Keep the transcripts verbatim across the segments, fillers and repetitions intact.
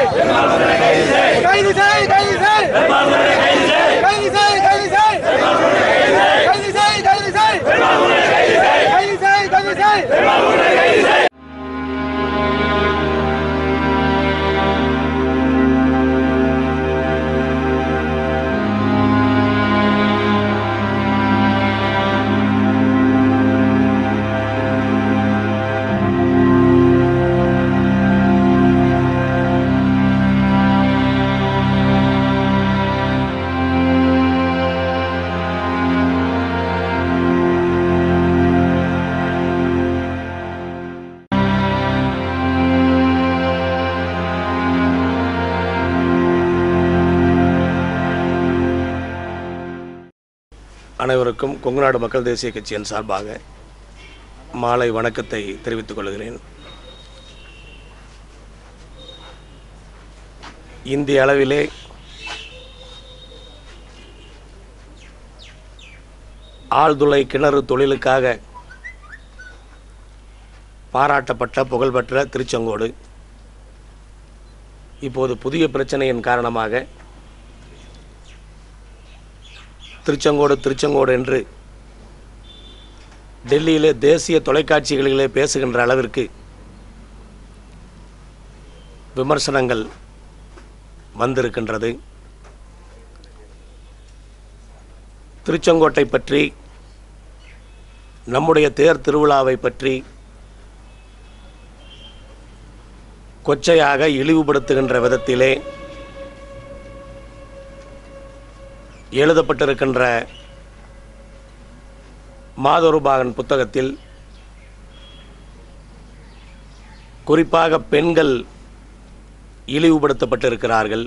கைது செய் கைது செய் கைது செய் கைது செய் கைது செய் கைது செய் கைது செய் கைது செய். அனைவருக்கும் கொங்குநாடு மக்கள் தேசிய கட்சியின் சார்பாக மாலை வணக்கத்தை தெரிவித்துக் கொள்கிறேன். இந்திய அளவிலே ஆழ்துளை கிணறு தொழிலுக்காக பாராட்டப்பட்ட புகழ்பெற்ற திருச்செங்கோடு இப்போது புதிய பிரச்சனையின் காரணமாக திருச்செங்கோடு திருச்செங்கோடு என்று டெல்லியிலே தேசிய தொலைக்காட்சிகளிலே பேசுகின்ற அளவிற்கு விமர்சனங்கள் வந்திருக்கின்றது. திருச்செங்கோட்டை பற்றி, நம்முடைய தேர் திருவிழாவை பற்றி கொச்சையாக இழிவுபடுத்துகின்ற விதத்திலே எழுதப்பட்டிருக்கின்ற மாதொருபாகன் புத்தகத்தில் குறிப்பாக பெண்கள் இழிவுபடுத்தப்பட்டிருக்கிறார்கள்.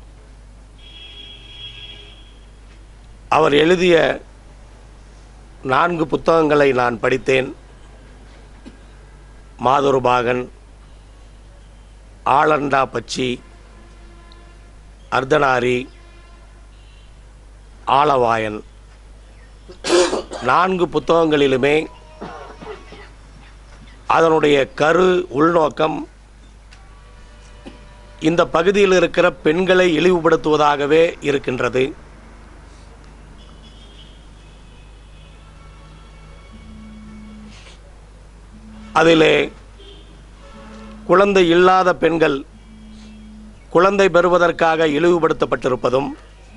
அவர் எழுதிய நான்கு புத்தகங்களை நான் படித்தேன். மாதொருபாகன், ஆளண்டா பச்சி, அர்த்தநாரி, ஆலவாயன். நான்கு புத்தகங்களிலுமே அதனுடைய கரு உள்நோக்கம் இந்த பகுதியில் இருக்கிற பெண்களை இழிவுபடுத்துவதாகவே இருக்கின்றது. அதிலே குழந்தை இல்லாத பெண்கள் குழந்தை பெறுவதற்காக இழிவுபடுத்தப்பட்டிருப்பதும்,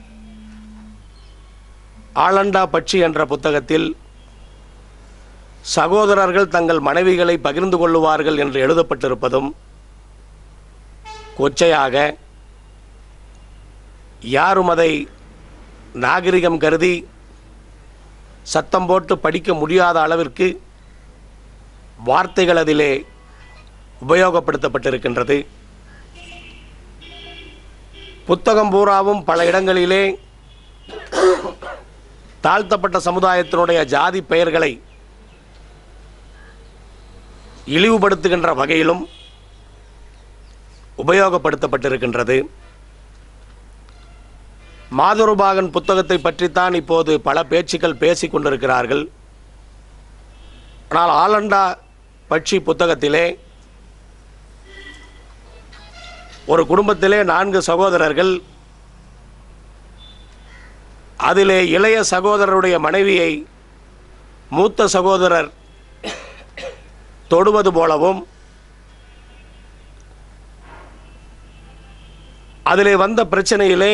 ஆளண்டா பட்சி என்ற புத்தகத்தில் சகோதரர்கள் தங்கள் மனைவிகளை பகிர்ந்து கொள்ளுவார்கள் என்று எழுதப்பட்டிருப்பதும் கொச்சையாக, யாரும் அதை நாகரிகம் கருதி சத்தம் போட்டு படிக்க முடியாத அளவிற்கு வார்த்தைகள் அதிலே உபயோகப்படுத்தப்பட்டிருக்கின்றது. புத்தகம் பூராவும் பல இடங்களிலே தாழ்த்தப்பட்ட சமுதாயத்தினுடைய ஜாதி பெயர்களை இழிவுபடுத்துகின்ற வகையிலும் உபயோகப்படுத்தப்பட்டிருக்கின்றது. மாதொருபாகன் புத்தகத்தை பற்றித்தான் இப்போது பல பேச்சுக்கள் பேசிக் கொண்டிருக்கிறார்கள். ஆனால் ஆளண்டா பட்சி புத்தகத்திலே ஒரு குடும்பத்திலே நான்கு சகோதரர்கள், அதிலே இளைய சகோதரருடைய மனைவியை மூத்த சகோதரர் தொடுவது போலவும், அதிலே வந்த பிரச்சனையிலே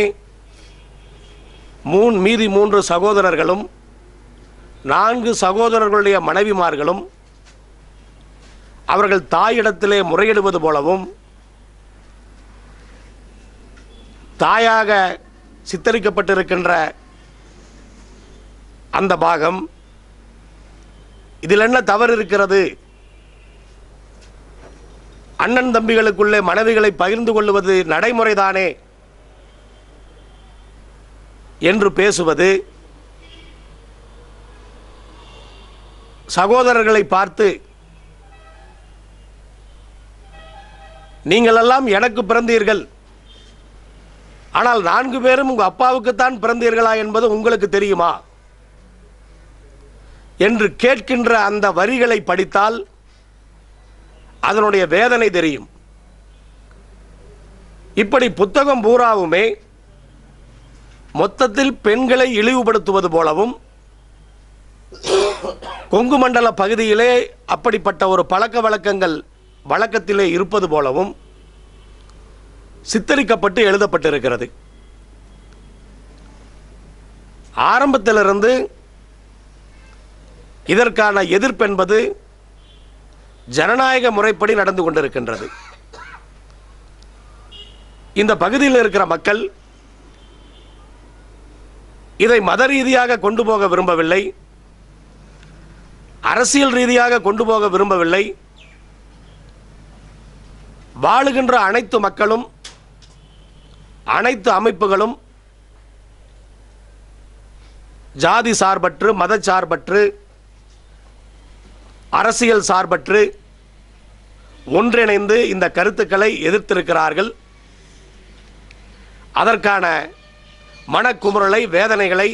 மூன் மீதி மூன்று சகோதரர்களும் நான்கு சகோதரர்களுடைய மனைவிமார்களும் அவர்கள் தாயிடத்திலே முறையிடுவது போலவும், தாயாக சித்தரிக்கப்பட்டிருக்கின்ற அந்த பாகம், இதில் என்ன தவறு இருக்கிறது, அண்ணன் தம்பிகளுக்குள்ளே மனைவிகளை பகிர்ந்து கொள்வது நடைமுறைதானே என்று பேசுவது, சகோதரர்களை பார்த்து நீங்களெல்லாம் எனக்கு பிறந்தீர்கள், ஆனால் நான்கு பேரும் உங்கள் அப்பாவுக்குத்தான் பிறந்தீர்களா என்பது உங்களுக்கு தெரியுமா என்று கேட்கின்ற அந்த வரிகளை படித்தால் அதனுடைய வேதனை தெரியும். இப்படி புத்தகம் பூராவுமே மொத்தத்தில் பெண்களை இழிவுபடுத்துவது போலவும் கொங்கு மண்டல பகுதியிலே அப்படிப்பட்ட ஒரு பழக்க வழக்கங்கள் வழக்கத்திலே இருப்பது போலவும் சித்தரிக்கப்பட்டு எழுதப்பட்டிருக்கிறது. ஆரம்பத்திலிருந்து இதற்கான எதிர்ப்பு என்பது ஜனநாயக முறைப்படி நடந்து கொண்டிருக்கின்றது. இந்த பகுதியில் இருக்கிற மக்கள் இதை மத ரீதியாக கொண்டு போக விரும்பவில்லை, அரசியல் ரீதியாக கொண்டு போக விரும்பவில்லை. வாழுகின்ற அனைத்து மக்களும் அனைத்து அமைப்புகளும் ஜாதி சார்பற்று மத சார்பற்று அரசியல் சார்பற்று ஒன்றிணைந்து இந்த கருத்துக்களை எதிர்த்திருக்கிறார்கள். அதற்கான மனக்குமுறலை வேதனைகளை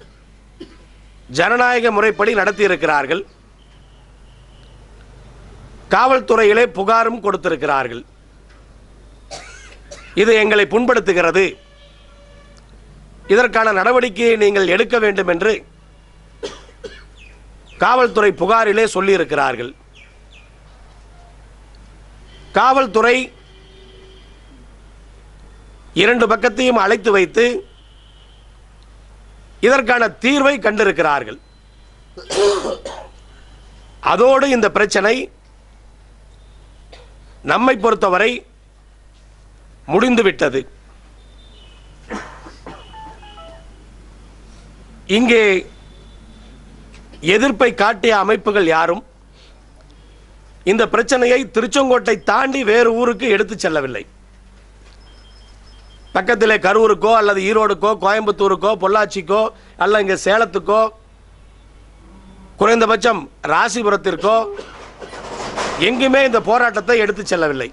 ஜனநாயக முறைப்படி நடத்தியிருக்கிறார்கள். காவல்துறையிலே புகாரும் கொடுத்திருக்கிறார்கள். இது எங்களை புண்படுத்துகிறது, இதற்கான நடவடிக்கையை நீங்கள் எடுக்க வேண்டும் என்று காவல்துறை புகாரிலே சொல்லியிருக்கிறார்கள். காவல்துறை இரண்டு பக்கத்தையும் அழைத்து வைத்து இதற்கான தீர்வை கண்டிருக்கிறார்கள். அதோடு இந்த பிரச்சனை நம்மை பொறுத்தவரை முடிந்துவிட்டது. இங்கே எதிர்ப்பை காட்டிய அமைப்புகள் யாரும் இந்த பிரச்சனையை திருச்செங்கோட்டை தாண்டி வேறு ஊருக்கு எடுத்து செல்லவில்லை. பக்கத்திலே கரூருக்கோ அல்லது ஈரோடுக்கோ கோயம்புத்தூருக்கோ பொள்ளாச்சிக்கோ அல்ல இங்கே சேலத்துக்கோ குறைந்தபட்சம் ராசிபுரத்திற்கோ எங்குமே இந்த போராட்டத்தை எடுத்து செல்லவில்லை.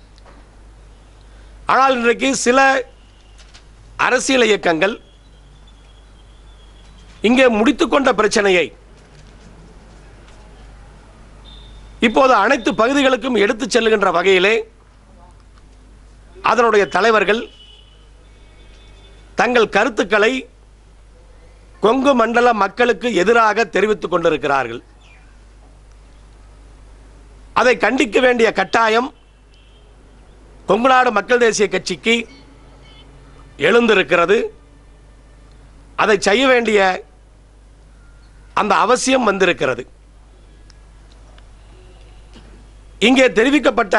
ஆனால் இன்றைக்கு சில அரசியல் இயக்கங்கள் இங்கே முடித்துக்கொண்ட பிரச்சனையை இப்போது அனைத்து பகுதிகளுக்கும் எடுத்துச் செல்லுகின்ற வகையிலே அதனுடைய தலைவர்கள் தங்கள் கருத்துக்களை கொங்கு மண்டல மக்களுக்கு எதிராக தெரிவித்துக் கொண்டிருக்கிறார்கள். அதை கண்டிக்க வேண்டிய கட்டாயம் கொங்குநாடு மக்கள் தேசிய கட்சிக்கு எழுந்திருக்கிறது. அதை செய்ய வேண்டிய அந்த அவசியம் வந்திருக்கிறது. இங்கே தெரிவிக்கப்பட்ட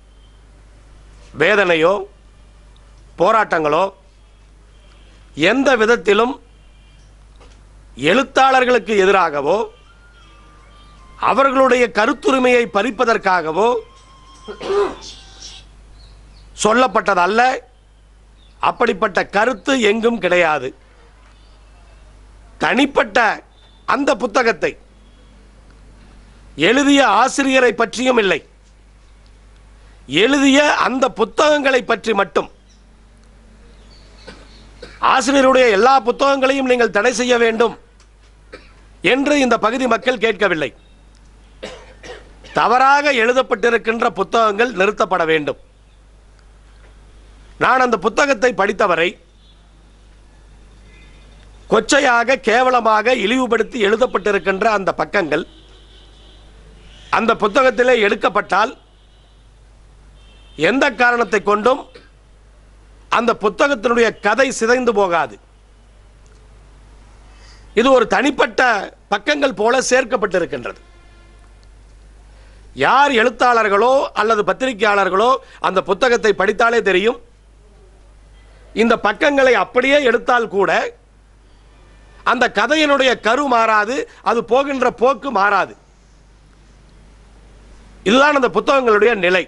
வேதனையோ போராட்டங்களோ எந்த விதத்திலும் எழுத்தாளர்களுக்கு எதிராகவோ அவர்களுடைய கருத்துரிமையை பறிப்பதற்காகவோ சொல்லப்பட்டதல்ல. அப்படிப்பட்ட கருத்து எங்கும் கிடையாது. தனிப்பட்ட அந்த புத்தகத்தை எழுதிய ஆசிரியரை பற்றியும் இல்லை, எழுதிய அந்த புத்தகங்களை பற்றி மட்டும். ஆசிரியருடைய எல்லா புத்தகங்களையும் நீங்கள் தடை செய்ய வேண்டும் என்று இந்த பகுதி மக்கள் கேட்கவில்லை. தவறாக எழுதப்பட்டிருக்கின்ற புத்தகங்கள் நிறுத்தப்பட வேண்டும். நான் அந்த புத்தகத்தை படித்தவரை கொச்சையாக கேவலமாக இழிவுபடுத்தி எழுதப்பட்டிருக்கின்ற அந்த பக்கங்கள் அந்த புத்தகத்திலே எடுக்கப்பட்டால் எந்த காரணத்தை கொண்டும் அந்த புத்தகத்தினுடைய கதை சிதைந்து போகாது. இது ஒரு தனிப்பட்ட பக்கங்கள் போல சேர்க்கப்பட்டிருக்கின்றது. யார் எழுத்தாளர்களோ அல்லது பத்திரிகையாளர்களோ அந்த புத்தகத்தை படித்தாலே தெரியும். இந்த பக்கங்களை அப்படியே எடுத்தால் கூட அந்த கதையினுடைய கரு மாறாது, அது போகின்ற போக்கு மாறாது. இதுதான் அந்த புத்தகங்களுடைய நிலை.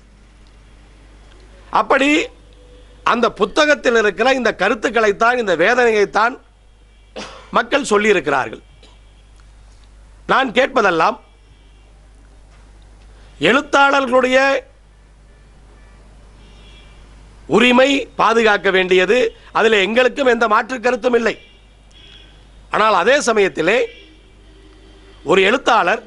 அப்படி அந்த புத்தகத்தில் இருக்கிற இந்த கருத்துக்களைத்தான், இந்த வேதனையைத்தான் மக்கள் சொல்லியிருக்கிறார்கள். நான் கேட்பதெல்லாம் எழுத்தாளர்களுடைய உரிமை பாதுகாக்க வேண்டியது, அதில் எங்களுக்கும் எந்த மாற்று கருத்தும் இல்லை. ஆனால் அதே சமயத்திலே ஒரு எழுத்தாளர்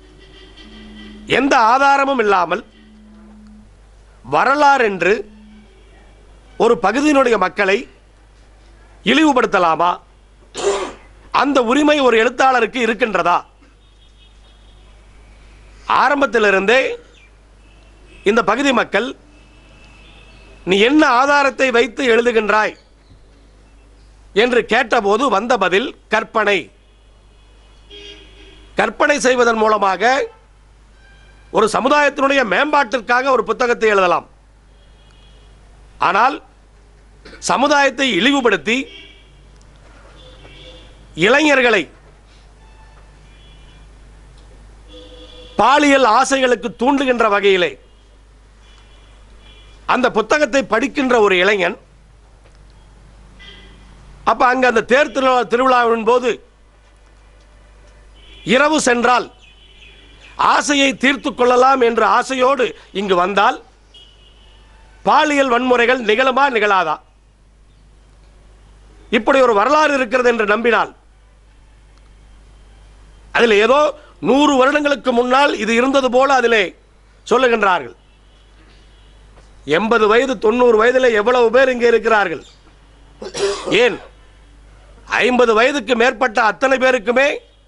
எந்த ஆதாரமும் இல்லாமல் வரலாறு என்று ஒரு பகுதியினுடைய மக்களை இழிவுபடுத்தலாமா? அந்த உரிமை ஒரு எழுத்தாளருக்கு இருக்கின்றதா? ஆரம்பத்திலிருந்தே இந்த பகுதி மக்கள் நீ என்ன ஆதாரத்தை வைத்து எழுதுகின்றாய் என்று கேட்டபோது வந்த பதில் கற்பனை. கற்பனை செய்வதன் மூலமாக ஒரு சமுதாயத்தினுடைய மேம்பாட்டிற்காக ஒரு புத்தகத்தை எழுதலாம். ஆனால் சமுதாயத்தை இழிவுபடுத்தி இளைஞர்களை பாலியல் ஆசைகளுக்கு தூண்டுகின்ற வகையிலே அந்த புத்தகத்தை படிக்கின்ற ஒரு இளைஞன், அப்ப அங்க அந்த தேர் திருவிழா திருவிழாவின் போது இரவு சென்றால் ஆசையை தீர்த்து கொள்ளலாம் என்ற ஆசையோடு இங்கு வந்தால் பாலியல் வன்முறைகள் நிகழுமா நிகழாதா? இப்படி ஒரு வரலாறு இருக்கிறது என்று நம்பினால், அதில் ஏதோ நூறு வருடங்களுக்கு முன்னால் இது இருந்தது போல அதிலே சொல்லுகின்றார்கள். எண்பது வயது தொண்ணூறு வயதில் எவ்வளவு பேர் இங்கே இருக்கிறார்கள்? ஏன் ஐம்பது வயதுக்கு மேற்பட்ட அத்தனை பேருக்குமே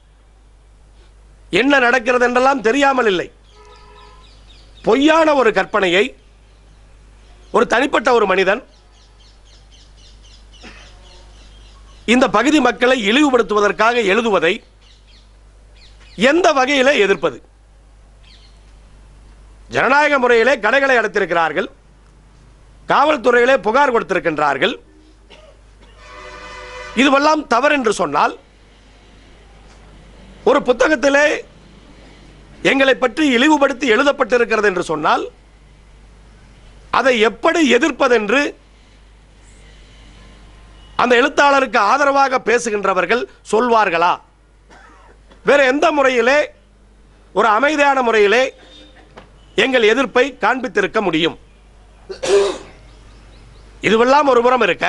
என்ன நடக்கிறது என்றெல்லாம் தெரியாமல் இல்லை. பொய்யான ஒரு கற்பனையை ஒரு தனிப்பட்ட ஒரு மனிதன் இந்த பகுதி மக்களை இழிவுபடுத்துவதற்காக எழுதுவதை எந்த வகையிலே எதிர்ப்பது? ஜனநாயக முறையிலே கடைகளை அடைத்திருக்கிறார்கள், காவல்துறையிலே புகார் கொடுத்திருக்கின்றார்கள். இதுவெல்லாம் தவறு என்று சொன்னால், ஒரு புத்தகத்திலே எங்களை பற்றி இழிவுபடுத்தி எழுதப்பட்டிருக்கிறது என்று சொன்னால் அதை எப்படி எதிர்ப்பதென்று அந்த எழுத்தாளருக்கு ஆதரவாக பேசுகின்றவர்கள் சொல்வார்களா? வேற எந்த முறையிலே, ஒரு அமைதியான முறையிலே எங்கள் எதிர்ப்பை காண்பித்திருக்க முடியும்? இதுவெல்லாம் ஒரு புறம் இருக்க,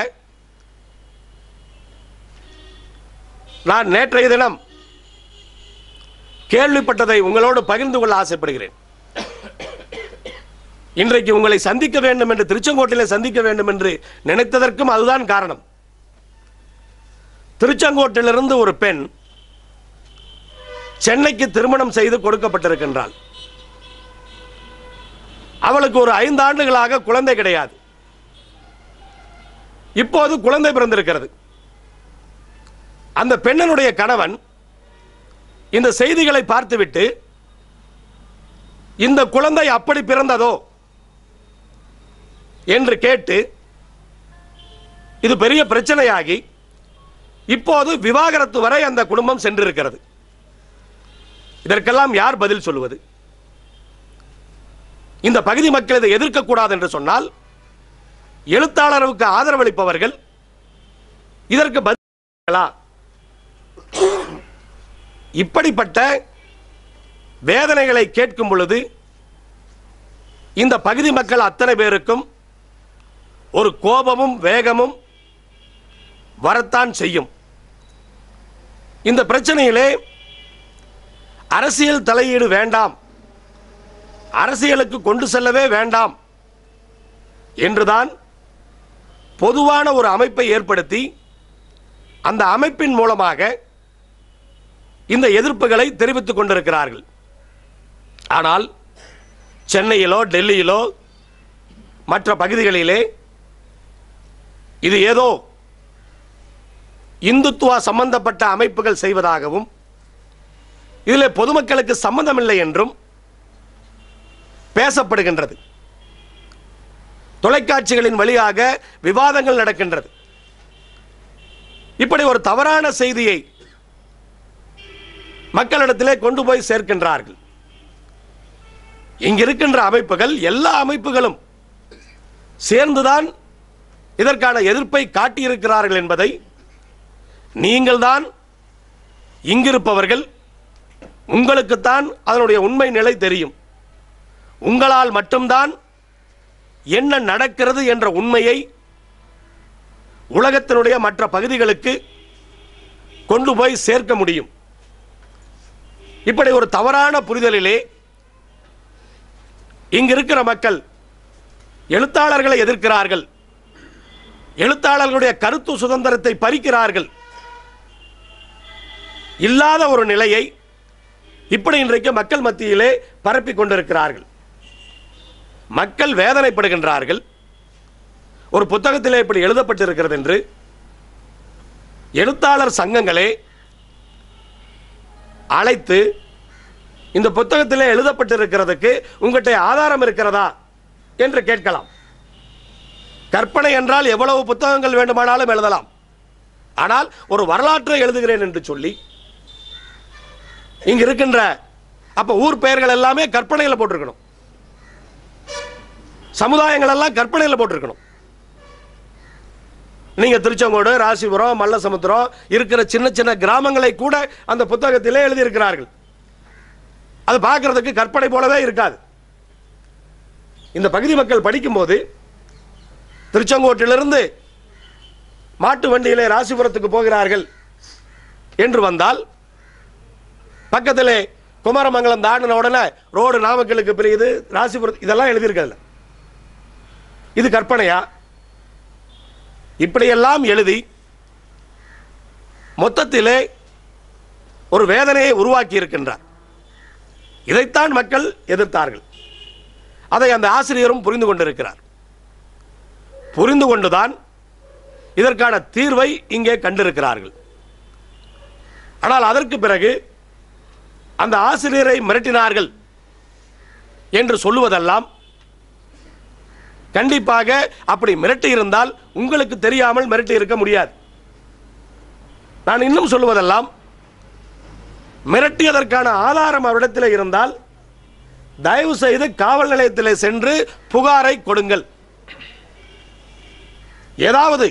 நான் நேற்றைய தினம் கேள்விப்பட்டதை உங்களோடு பகிர்ந்து கொள்ள ஆசைப்படுகிறேன். இன்றைக்கு உங்களை சந்திக்க வேண்டும் என்று, திருச்செங்கோட்டிலே சந்திக்க வேண்டும் என்று நினைத்ததற்கும் அதுதான் காரணம். திருச்செங்கோட்டிலிருந்து ஒரு பெண் சென்னைக்கு திருமணம் செய்து கொடுக்கப்பட்டிருக்கின்றாள். அவளுக்கு ஒரு ஐந்து ஆண்டுகளாக குழந்தை கிடையாது. இப்போது குழந்தை பிறந்திருக்கிறது. அந்த பெண்ணினுடைய கணவன் இந்த செய்திகளை பார்த்துவிட்டு, இந்த குழந்தை அப்படி பிறந்ததோ என்று கேட்டு இது பெரிய பிரச்சனையாகி இப்போது விவாகரத்து வரை அந்த குடும்பம் சென்றிருக்கிறது. இதற்கெல்லாம் யார் பதில் சொல்லுவது? இந்த பகுதி மக்கள் இதை எதிர்க்கக்கூடாது என்று சொன்னால், எழுத்தாளருக்கு ஆதரவளிப்பவர்கள் இதற்கு பதில். இப்படிப்பட்ட வேதனைகளை கேட்கும் பொழுது இந்த பகுதி மக்கள் அத்தனை பேருக்கும் ஒரு கோபமும் வேகமும் வரத்தான் செய்யும். இந்த பிரச்சனையிலே அரசியல் தலையீடு வேண்டாம், அரசியலுக்கு கொண்டு செல்லவே வேண்டாம் என்றுதான் பொதுவான ஒரு அமைப்பை ஏற்படுத்தி அந்த அமைப்பின் மூலமாக இந்த எதிர்ப்புகளை தெரிவித்துக் கொண்டிருக்கிறார்கள். ஆனால் சென்னையிலோ டெல்லியிலோ மற்ற பகுதிகளிலே இது ஏதோ இந்துத்துவா சம்பந்தப்பட்ட அமைப்புகள் செய்வதாகவும் இதில் பொதுமக்களுக்கு சம்பந்தமில்லை என்றும் பேசப்படுகின்றது. தொலைக்காட்சிகளின் வழியாக விவாதங்கள் நடக்கின்றது. இப்படி ஒரு தவறான செய்தியை மக்களிடத்திலே கொண்டு போய் சேர்க்கின்றார்கள். இங்கிருக்கின்ற அமைப்புகள், எல்லா அமைப்புகளும் சேர்ந்துதான் இதற்கான எதிர்ப்பை காட்டியிருக்கிறார்கள் என்பதை நீங்கள் தான் இங்கிருப்பவர்கள், உங்களுக்குத்தான் அதனுடைய உண்மை நிலை தெரியும். உங்களால் மட்டும்தான் என்ன நடக்கிறது என்ற உண்மையை உலகத்தினுடைய மற்ற பகுதிகளுக்கு கொண்டு போய் சேர்க்க முடியும். இப்படி ஒரு தவறான புரிதலிலே இங்கிருக்கிற மக்கள் எழுத்தாளர்களை எதிர்க்கிறார்கள் எழுத்தாளர்களுடைய கருத்து சுதந்திரத்தை பறிக்கிறார்கள். இல்லாத ஒரு நிலையை இப்படி இன்றைக்கு மக்கள் மத்தியிலே பரப்பிக் கொண்டிருக்கிறார்கள். மக்கள் வேதனைப்படுகின்றார்கள். ஒரு புத்தகத்திலே இப்படி எழுதப்பட்டிருக்கிறது என்று எழுத்தாளர் சங்கங்களே அழைத்து இந்த புத்தகத்திலே எழுதப்பட்டிருக்கிறதுக்கு உங்கள்கிட்ட ஆதாரம் இருக்கிறதா என்று கேட்கலாம். கற்பனை என்றால் எவ்வளவு புத்தகங்கள் வேண்டுமானாலும் எழுதலாம். ஆனால் ஒரு வரலாற்றை எழுதுகிறேன் என்று சொல்லி இங்க இருக்கின்ற அப்ப ஊர் பெயர்கள் எல்லாமே கற்பனையில் போட்டிருக்கணும், சமுதாயங்கள் எல்லாம் கற்பனையில் போட்டிருக்கணும். நீங்க திருச்செங்கோடு, ராசிபுரம், மல்லசமுத்திரம் இருக்கிற சின்ன சின்ன கிராமங்களை கூட அந்த புத்தகத்திலே எழுதியிருக்கிறார்கள். அது பார்க்கறதுக்கு கற்பனை போலவே இருக்காது. இந்த பகுதி மக்கள் படிக்கும்போது திருச்செங்கோட்டிலிருந்து மாட்டு வண்டியிலே ராசிபுரத்துக்கு போகிறார்கள் என்று வந்தால் பக்கத்திலே குமாரமங்கலம் தாண்டின உடனே ரோடு நாமக்கலுக்கு பிரியுது, ராசிபுரம், இதெல்லாம் எழுதியிருக்கல. இது கற்பனையா? இப்படியெல்லாம் எழுதி மொத்தத்திலே ஒரு வேதனையை உருவாக்கி இருக்கின்றார். இதைத்தான் மக்கள் எதிர்த்தார்கள். அதை அந்த ஆசிரியரும் புரிந்து கொண்டிருக்கிறார். புரிந்து கொண்டுதான் இதற்கான தீர்வை இங்கே கண்டிருக்கிறார்கள். ஆனால் அதற்கு பிறகு அந்த ஆசிரியரை மிரட்டினார்கள் என்று சொல்லுவதெல்லாம் கண்டிப்பாக அப்படி மிரட்டி இருந்தால் உங்களுக்கு தெரியாமல் மிரட்டி இருக்க முடியாது. நான் இன்னும் சொல்லுவதெல்லாம் மிரட்டியதற்கான ஆதாரம் அவரிடத்தில் இருந்தால் தயவு செய்து காவல் நிலையத்தில் சென்று புகாரை கொடுங்கள். ஏதாவது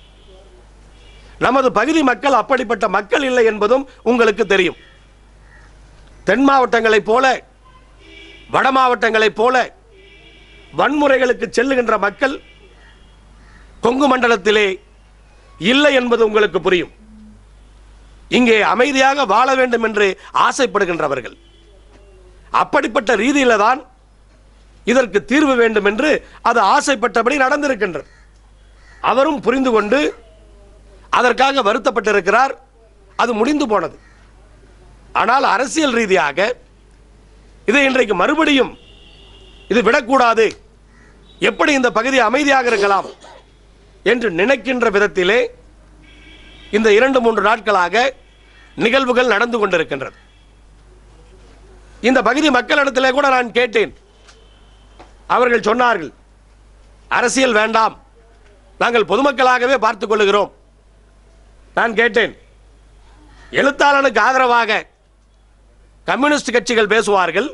நமது பகுதி மக்கள் அப்படிப்பட்ட மக்கள் இல்லை என்பதும் உங்களுக்கு தெரியும். தென் மாவட்டங்களைப் போல வட மாவட்டங்களைப் போல வன்முறைகளுக்கு செல்லுகின்ற மக்கள் கொங்கு மண்டலத்திலே இல்லை என்பது உங்களுக்கு புரியும். இங்கே அமைதியாக வாழ வேண்டும் என்று ஆசைப்படுகின்றவர்கள். அப்படிப்பட்ட ரீதியில தான் இதற்கு தீர்வு வேண்டும் என்று அது ஆசைப்பட்டபடி நடந்திருக்கின்றது. அவரும் புரிந்து கொண்டு அதற்காக வருத்தப்பட்டிருக்கிறார். அது முடிந்து போனது. ஆனால் அரசியல் ரீதியாக இதை இன்றைக்கு மறுபடியும் இது விடக்கூடாது, எப்படி இந்த பகுதி அமைதியாக இருக்கலாம் என்று நினைக்கின்ற விதத்திலே இந்த இரண்டு மூன்று நாட்களாக நிகழ்வுகள் நடந்து கொண்டிருக்கின்றது. இந்த பகுதி மக்களிடத்திலே கூட நான் கேட்டேன். அவர்கள் சொன்னார்கள், அரசியல் வேண்டாம், நாங்கள் பொதுமக்களாகவே பார்த்துக் கொள்ளுகிறோம். நான் கேட்டேன், எழுத்தாளனுக்கு ஆதரவாக கம்யூனிஸ்ட் கட்சிகள் பேசுவார்கள்,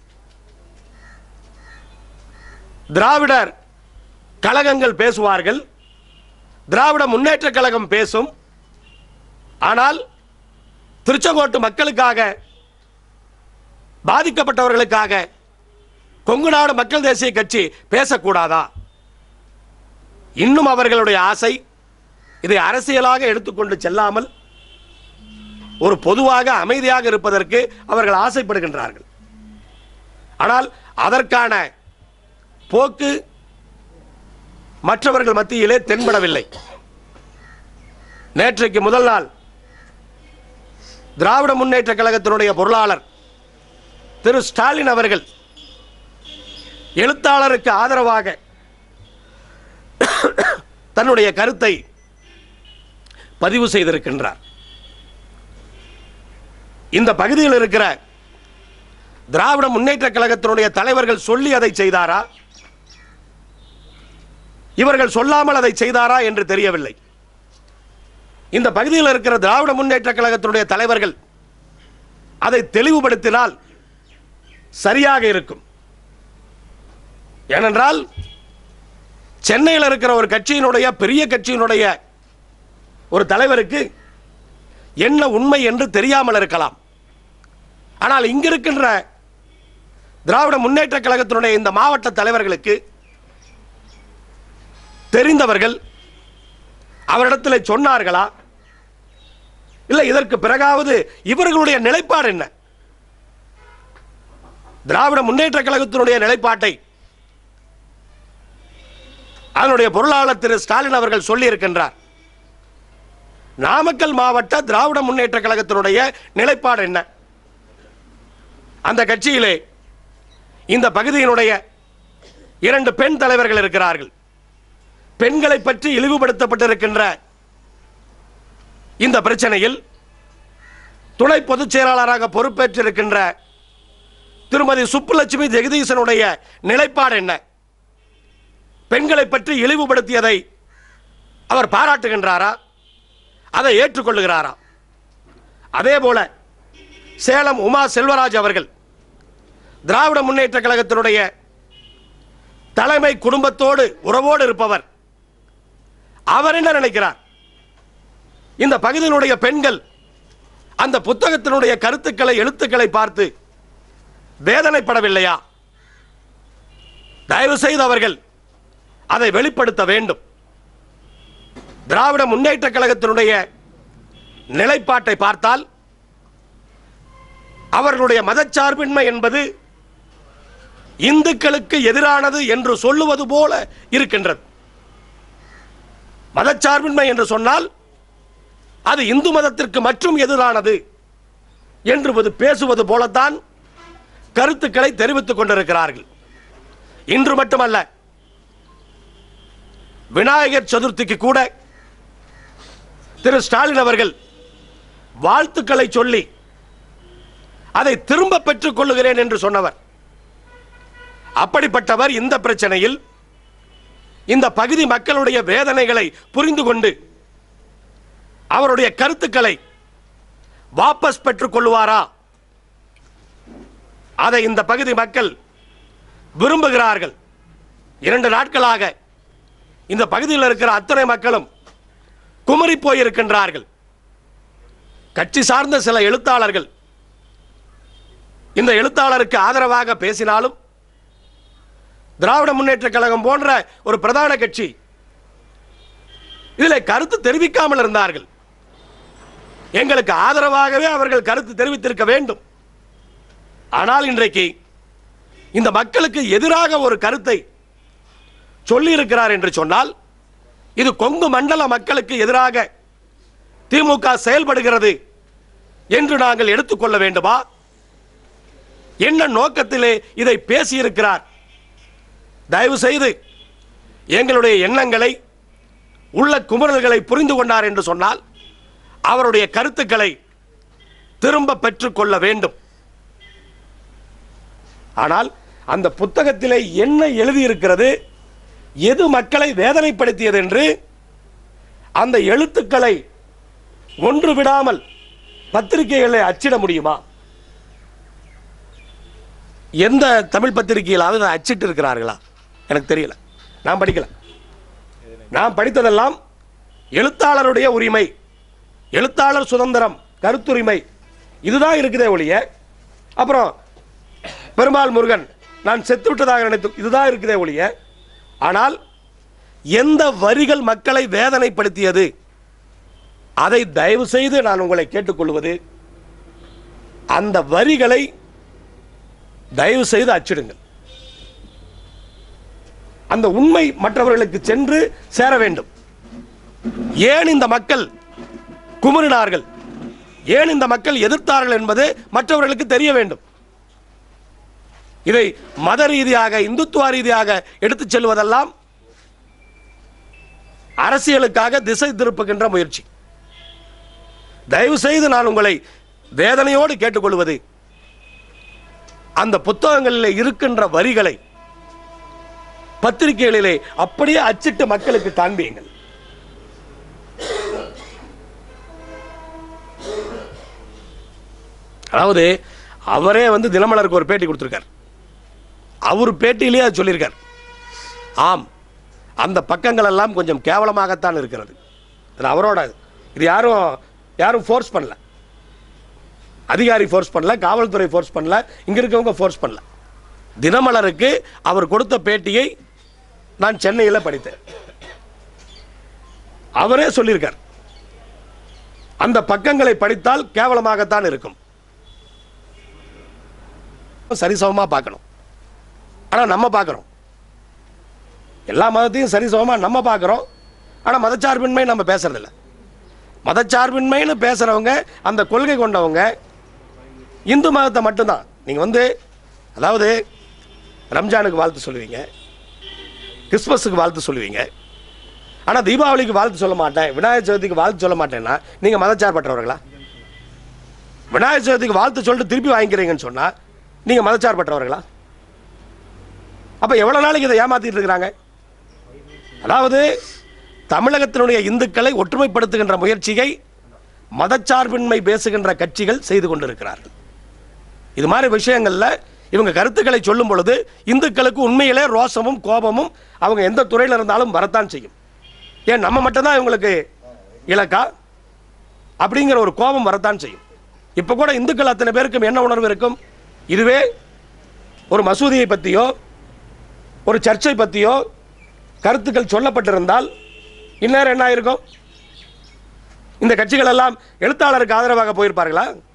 திராவிடர் கழகங்கள் பேசுவார்கள், திராவிட முன்னேற்ற கழகம் பேசும். ஆனால் திருச்செங்கோட்டு மக்களுக்காக, பாதிக்கப்பட்டவர்களுக்காக கொங்கு நாடு மக்கள் தேசிய கட்சி பேசக்கூடாதா? இன்னும் அவர்களுடைய ஆசை இதை அரசியலாக எடுத்துக்கொண்டு செல்லாமல் ஒரு பொதுவாக அமைதியாக இருப்பதற்கு அவர்கள் ஆசைப்படுகின்றார்கள். ஆனால் அதற்கான போக்கு மற்றவர்கள் மத்தியிலே தென்படவில்லை. நேற்றைக்கு முதல் நாள் திராவிட முன்னேற்ற கழகத்தினுடைய பொருளாளர் திரு ஸ்டாலின் அவர்கள் எழுத்தாளருக்கு ஆதரவாக தன்னுடைய கருத்தை பதிவு செய்திருக்கின்றார். இந்த பகுதியில் இருக்கிற திராவிட முன்னேற்ற கழகத்தினுடைய தலைவர்கள் சொல்லி அதை செய்தாரா, இவர்கள் சொல்லாமல் அதை செய்தாரா என்று தெரியவில்லை. இந்த பகுதியில் இருக்கிற திராவிட முன்னேற்ற கழகத்தினுடைய தலைவர்கள் அதை தெளிவுபடுத்தினால் சரியாக இருக்கும். ஏனென்றால் சென்னையில் இருக்கிற ஒரு கட்சியினுடைய, பெரிய கட்சியினுடைய ஒரு தலைவருக்கு என்ன உண்மை என்று தெரியாமல் இருக்கலாம். ஆனால் இங்கிருக்கின்ற திராவிட முன்னேற்ற கழகத்தினுடைய இந்த மாவட்ட தலைவர்களுக்கு தெரிந்தவர்கள் அவரிடத்தில் சொன்னார்களா, இல்லை இதற்கு பிறகாவது இவர்களுடைய நிலைப்பாடு என்ன? திராவிட முன்னேற்ற கழகத்தினுடைய நிலைப்பாட்டை அதனுடைய பொருளாளர் திரு ஸ்டாலின் அவர்கள் சொல்லி இருக்கின்றார். நாமக்கல் மாவட்ட திராவிட முன்னேற்ற கழகத்தினுடைய நிலைப்பாடு என்ன? அந்த கட்சியிலே இந்த பகுதியினுடைய இரண்டு பெண் தலைவர்கள் இருக்கிறார்கள். பெண்களை பற்றி இழிவுபடுத்தப்பட்டிருக்கின்ற இந்த பிரச்சனையில் துணை பொதுச் செயலாளராக பொறுப்பேற்றிருக்கின்ற திருமதி சுப்புலட்சுமி ஜெகதீசனுடைய நிலைப்பாடு என்ன? பெண்களை பற்றி இழிவுபடுத்தியதை அவர் பாராட்டுகின்றாரா? அதை ஏற்றுக்கொள்ளுகிறாரா? அதே போல சேலம் உமா செல்வராஜ் அவர்கள் திராவிட முன்னேற்ற கழகத்தினுடைய தலைமை குடும்பத்தோடு உறவோடு இருப்பவர். அவர் என்ன நினைக்கிறார்? இந்த பகுதியினுடைய பெண்கள் அந்த புத்தகத்தினுடைய கருத்துக்களை எழுத்துக்களை பார்த்து வேதனைப்படவில்லையா? தயவு செய்து அவர்கள் அதை வெளிப்படுத்த வேண்டும். திராவிட முன்னேற்ற கழகத்தினுடைய நிலைப்பாட்டை பார்த்தால் அவர்களுடைய மதச்சார்பின்மை என்பது இந்துக்களுக்கு எதிரானது என்று சொல்லுவது போல இருக்கின்றது. மதச்சார்பின்மை என்று சொன்னால் அது இந்து மதத்திற்கு மற்றும் எதிரானது என்று பேசுவது போலத்தான் கருத்துக்களை தெரிவித்துக் கொண்டிருக்கிறார்கள். இன்று மட்டுமல்ல, விநாயகர் சதுர்த்திக்கு கூட திரு ஸ்டாலின் அவர்கள் வாழ்த்துக்களை சொல்லி அதை திரும்ப பெற்றுக் கொள்ளுகிறேன் என்று சொன்னவர். அப்படிப்பட்டவர் இந்த பிரச்சனையில் இந்த பகுதி மக்களுடைய வேதனைகளை புரிந்து கொண்டு அவருடைய கருத்துக்களை வாபஸ் பெற்றுக் கொள்வாரா? அதை இந்த பகுதி மக்கள் விரும்புகிறார்கள். இரண்டு நாட்களாக இந்த பகுதியில் இருக்கிற அத்தனை மக்களும் குமரி போயிருக்கின்றார்கள். கட்சி சார்ந்த சில எழுத்தாளர்கள் இந்த எழுத்தாளருக்கு ஆதரவாக பேசினாலும் திராவிட முன்னேற்ற கழகம் போன்ற ஒரு பிரதான கட்சி இதில் கருத்து தெரிவிக்காமல் இருந்தார்கள். எங்களுக்கு ஆதரவாகவே அவர்கள் கருத்து தெரிவித்திருக்க வேண்டும். ஆனால் இன்றைக்கு இந்த மக்களுக்கு எதிராக ஒரு கருத்தை சொல்லி இருக்கிறார் என்று சொன்னால் இது கொங்கு மண்டல மக்களுக்கு எதிராக திமுக செயல்படுகிறது என்று நாங்கள் எடுத்துக்கொள்ள வேண்டுமா? என்ன நோக்கத்திலே இதை பேசியிருக்கிறார்? தயவு செய்து எங்களுடைய எண்ணங்களை உள்ள குமுறல்களை புரிந்து கொண்டார் என்று சொன்னால் அவருடைய கருத்துக்களை திரும்ப பெற்றுக்கொள்ள வேண்டும். ஆனால் அந்த புத்தகத்திலே என்ன எழுதியிருக்கிறது, எது மக்களை வேதனைப்படுத்தியது என்று அந்த எழுத்துக்களை ஒன்று விடாமல் பத்திரிகைகளை அச்சிட முடியுமா? எந்த தமிழ் பத்திரிகையிலாவது அச்சிட்டு இருக்கிறார்களா? எனக்கு தெரியல, நான் படிக்கல. நான் படித்ததெல்லாம் எழுத்தாளருடைய உரிமை, எழுத்தாளர் சுதந்திரம், கருத்துரிமை, இதுதான் இருக்குதே ஒழிய அப்புறம் பெருமாள் முருகன் நான் செத்து விட்டதாக நினைத்து இதுதான் இருக்குதே ஒழிய, ஆனால் எந்த வரிகள் மக்களை வேதனைப்படுத்தியது அதை தயவு செய்து நான் உங்களை கேட்டுக்கொள்வது, அந்த வரிகளை தயவு செய்து அச்சிடுங்கள். அந்த உண்மை மற்றவர்களுக்கு சென்று சேர வேண்டும். ஏன் இந்த மக்கள் குமுறினார்கள், ஏன் இந்த மக்கள் எதிர்த்தார்கள் என்பது மற்றவர்களுக்கு தெரிய வேண்டும். இதை மத ரீதியாக இந்துத்துவ ரீதியாக எடுத்துச் செல்வதெல்லாம் அரசியலுக்காக திசை திருப்புகின்ற முயற்சி. தயவு செய்து நான் உங்களை வேதனையோடு கேட்டுக்கொள்வது, அந்த புத்தகங்களில் இருக்கின்ற வரிகளை பத்திரிகைகளிலே அப்படியே அச்சிட்டு மக்களுக்கு காண்பியுங்கள். அதாவது அவரே வந்து தினமலருக்கு ஒரு பேட்டி கொடுத்திருக்கார். அவர் பேட்டியிலேயே அது சொல்லியிருக்கார். ஆம், அந்த பக்கங்கள் எல்லாம் கொஞ்சம் கேவலமாகத்தான் இருக்கிறது. அது அவரோட, இது யாரும் யாரும் ஃபோர்ஸ் பண்ணல, அதிகாரி ஃபோர்ஸ் பண்ணல, காவல்துறை ஃபோர்ஸ் பண்ணல, இங்க இருக்கவங்க ஃபோர்ஸ் பண்ணல. தினமலருக்கு அவர் கொடுத்த பேட்டியை நான் சென்னையில் படித்தேன். அவரே சொல்லியிருக்கார், அந்த பக்கங்களை படித்தால் கேவலமாகத்தான் இருக்கும். சரிசமமா பார்க்கணும். ஆனா நம்ம பார்க்கிறோம். எல்லா மதத்தையும் சரிசமமாக நம்ம பார்க்குறோம். ஆனால் மதச்சார்பின்மை நம்ம பேசுறதில்ல. மதச்சார்பின்மைன்னு பேசுகிறவங்க, அந்த கொள்கை கொண்டவங்க இந்து மதத்தை மட்டும்தான். நீங்கள் வந்து அதாவது ரம்ஜானுக்கு வாழ்த்து சொல்லுவீங்க, கிறிஸ்மஸுக்கு வாழ்த்து சொல்லுவீங்க, ஆனால் தீபாவளிக்கு வாழ்த்து சொல்ல மாட்டேன், விநாயகர் சதுர்த்திக்கு வாழ்த்து சொல்ல மாட்டேன்னா நீங்கள் மதச்சார்பற்றவர்களா? விநாயகர் சதுர்த்திக்கு வாழ்த்து சொல்லிட்டு திருப்பி வாங்கிக்கிறீங்கன்னு சொன்னால் நீங்கள் மதச்சார்பற்றவர்களா? அப்போ எவ்வளோ நாளைக்கு இதை ஏமாற்றிட்டு இருக்கிறாங்க? அதாவது தமிழகத்தினுடைய இந்துக்களை ஒற்றுமைப்படுத்துகின்ற முயற்சியை மதச்சார்பின்மை பேசுகின்ற கட்சிகள் செய்து கொண்டிருக்கிறார்கள். இது மாதிரி விஷயங்களில் இவங்க கருத்துக்களை சொல்லும் பொழுது இந்துக்களுக்கு உண்மையிலே ரோஷமும் கோபமும் அவங்க எந்த துறையில் இருந்தாலும் வரத்தான் செய்யும். ஏன் நம்ம மட்டும்தான் இவங்களுக்கு இலக்கா அப்படிங்கிற ஒரு கோபம் வரத்தான் செய்யும். இப்போ கூட இந்துக்கள் அத்தனை பேருக்கும் என்ன உணர்வு இருக்கும்? இதுவே ஒரு மசூதியை பற்றியோ ஒரு சர்ச்சை பற்றியோ கருத்துக்கள் சொல்லப்பட்டிருந்தால் இந்நேரம் என்ன ஆயிருக்கும்? இந்த கட்சிகள் எல்லாம் எழுத்தாளருக்கு ஆதரவாக போயிருப்பார்களா?